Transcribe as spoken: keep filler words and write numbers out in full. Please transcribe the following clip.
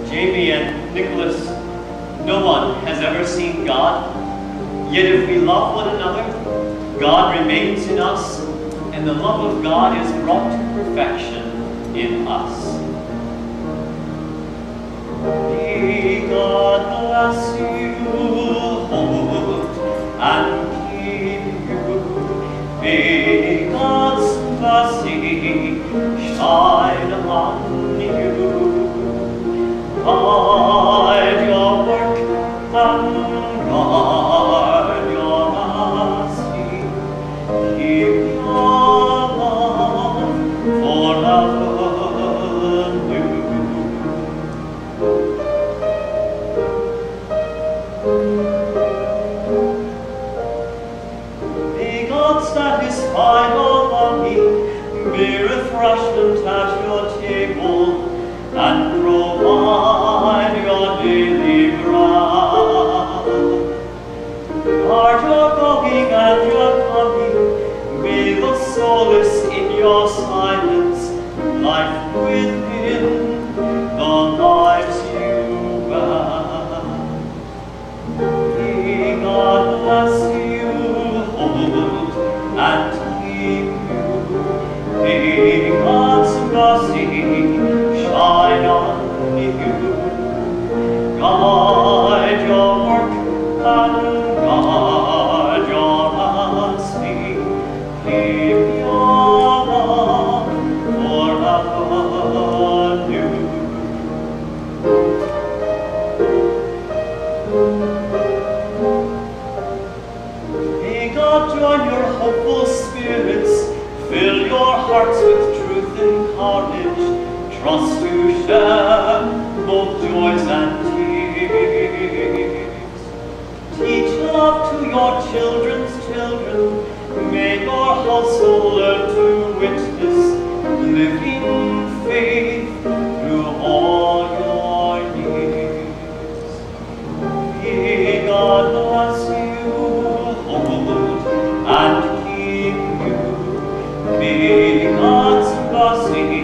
Jamie and Nicholas, no one has ever seen God. Yet if we love one another, God remains in us, and the love of God is brought to perfection in us. May God bless you, hold and keep you. May God's mercy shine upon you. Guide your work and guard your mercy. Keep your love forever new. May God satisfy your longing, be refreshment at your table, and provide your daily bread. Guard your going and your coming, be the solace in your silence, life within the lives you bear. May God bless you, hold and keep you. May God's mercy shine on you. Guide your work and guard your mercy. Keep your love forever new. May God join your hopeful spirits, fill your hearts with truth and courage, trust to share both joys and tears. Teach love to your children's children, may your household learn to witness living faith through all your years. May God bless you, hold and keep you. May God's mercy